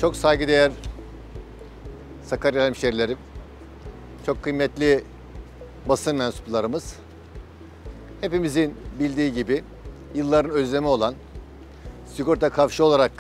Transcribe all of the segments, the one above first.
Çok saygıdeğer Sakarya hemşerilerim, çok kıymetli basın mensuplarımız, hepimizin bildiği gibi yılların özlemi olan sigorta kavşağı olarak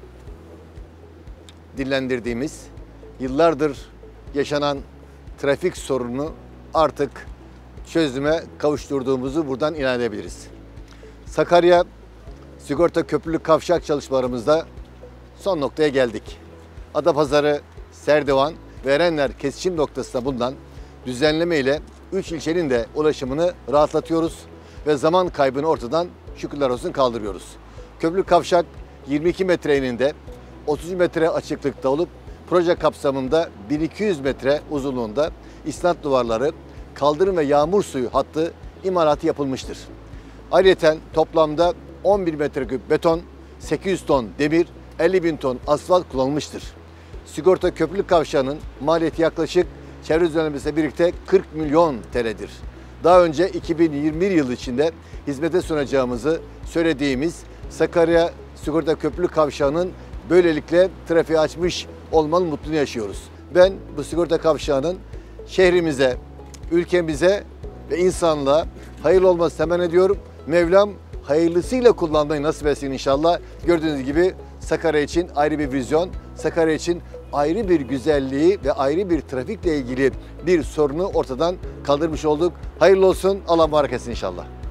dillendirdiğimiz, yıllardır yaşanan trafik sorununu artık çözüme kavuşturduğumuzu buradan ilan edebiliriz. Sakarya Sigorta Köprülük Kavşak çalışmalarımızda son noktaya geldik. Adapazarı, Serdivan ve Erenler kesişim noktasında bulunan düzenleme ile 3 ilçenin de ulaşımını rahatlatıyoruz ve zaman kaybını ortadan şükürler olsun kaldırıyoruz. Köprülük kavşak 22 metre eninde, 30 metre açıklıkta olup proje kapsamında 1200 metre uzunluğunda isnat duvarları, kaldırım ve yağmur suyu hattı imalatı yapılmıştır. Ayrıca toplamda 11 metreküp beton, 800 ton demir, 50.000 ton asfalt kullanılmıştır. Sigorta Köprülük Kavşağı'nın maliyeti yaklaşık çevre düzenlemesiyle birlikte 40 milyon TL'dir. Daha önce 2021 yılı içinde hizmete sunacağımızı söylediğimiz Sakarya Sigorta Köprülük Kavşağı'nın böylelikle trafiğe açmış olmanın mutluluğunu yaşıyoruz. Ben bu sigorta kavşağının şehrimize, ülkemize ve insanlığa hayırlı olmasını temenni ediyorum. Mevlam hayırlısıyla kullanmayı nasip etsin inşallah. Gördüğünüz gibi Sakarya için ayrı bir vizyon, Sakarya için ayrı bir güzelliği ve ayrı bir trafikle ilgili bir sorunu ortadan kaldırmış olduk. Hayırlı olsun, Allah mübarek etsin inşallah.